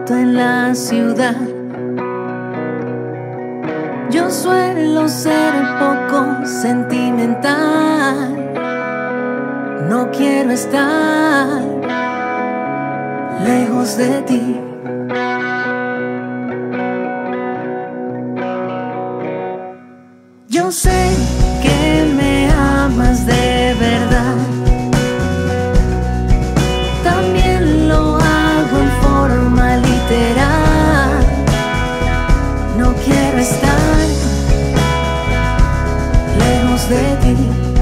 tanto en la ciudad. Yo suelo ser poco sentimental. No quiero estar lejos de ti. Yo sé que me amas de verdad. También lo hago en forma literal. No quiero estar lejos de ti.